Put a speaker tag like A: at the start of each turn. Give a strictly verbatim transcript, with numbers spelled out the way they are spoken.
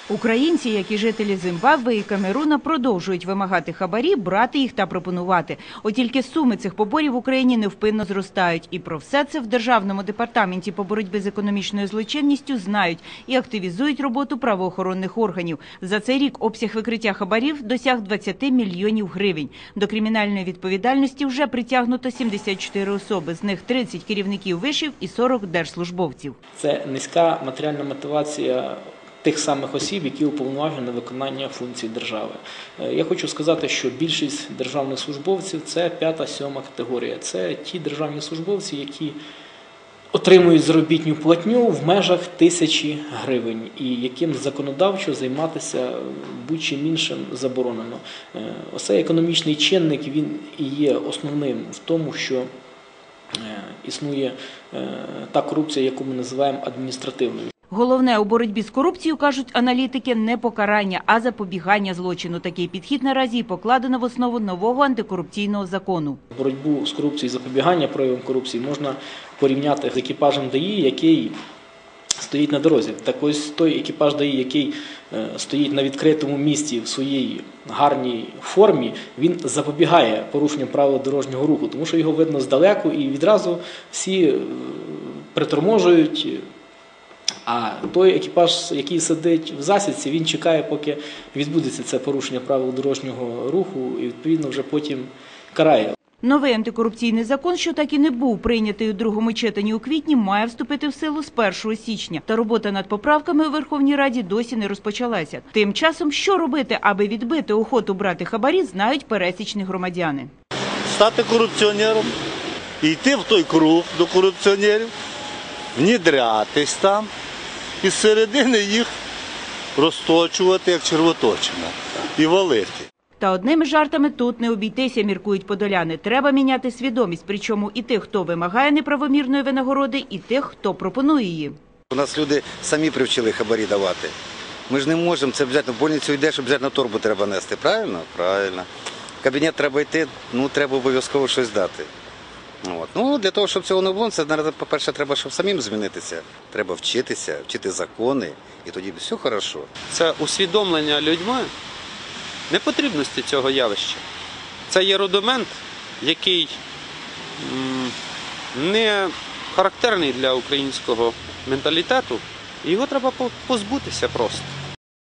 A: Українці, як і жителі Зімбабве і Камеруна, продовжують вимагати хабарі, брати їх та пропонувати. От тільки суми цих поборів в Україні невпинно зростають. І про все це в Державному департаменті по боротьбі з економічною злочинністю знають і активізують роботу правоохоронних органів. За цей рік обсяг викриття хабарів досяг двадцяти мільйонів гривень. До кримінальної відповідальності вже притягнуто сімдесят чотири особи, з них тридцять керівників вишів і сорок держслужбовців.
B: Це низька матеріальна мотивація тих самих осіб, які уповноважені на виконання функцій держави. Я хочу сказати, що більшість державних службовців – це п'ята-сьома категорія. Це ті державні службовці, які отримують заробітну платню в межах тисячі гривень і яким законодавчо займатися будь-чим іншим заборонено. Оцей економічний чинник, він і є основним в тому, що існує та корупція, яку ми називаємо адміністративною.
A: Головне у боротьбі з корупцією, кажуть аналітики, не покарання, а запобігання злочину. Такий підхід наразі і покладено в основу нового антикорупційного закону.
B: Боротьбу з корупцією, запобігання проявам корупції можна порівняти з екіпажем ДАІ, який стоїть на дорозі. Так ось той екіпаж ДАІ, який стоїть на відкритому місці в своїй гарній формі, він запобігає порушенню правил дорожнього руху, тому що його видно здалеку і відразу всі приторможують. А той екіпаж, який сидить в засідці, він чекає, поки відбудеться це порушення правил дорожнього руху і, відповідно, вже потім карає.
A: Новий антикорупційний закон, що так і не був прийнятий у другому читанні у квітні, має вступити в силу з першого січня. Та робота над поправками у Верховній Раді досі не розпочалася. Тим часом, що робити, аби відбити охоту брати хабарі, знають пересічні громадяни.
C: Стати корупціонером, йти в той круг до корупціонерів, внідрятись там і з середини їх розточувати, як червоточина, і валити.
A: Та одними жартами тут не обійтися, міркують подоляни. Треба міняти свідомість, причому і тих, хто вимагає неправомірної винагороди, і тих, хто пропонує її.
D: У нас люди самі привчили хабарі давати. Ми ж не можемо, це обов'язково в больницю йдеш, обов'язково торбу треба нести, правильно? Правильно. В кабінет треба йти, ну треба обов'язково щось дати. От. Ну, для того, щоб цього не було, це, по-перше, треба, щоб самим змінитися. Треба вчитися, вчити закони, і тоді все добре.
E: Це усвідомлення людьми непотрібності цього явища. Це є рудимент, який не характерний для українського менталітету, і його треба позбутися просто.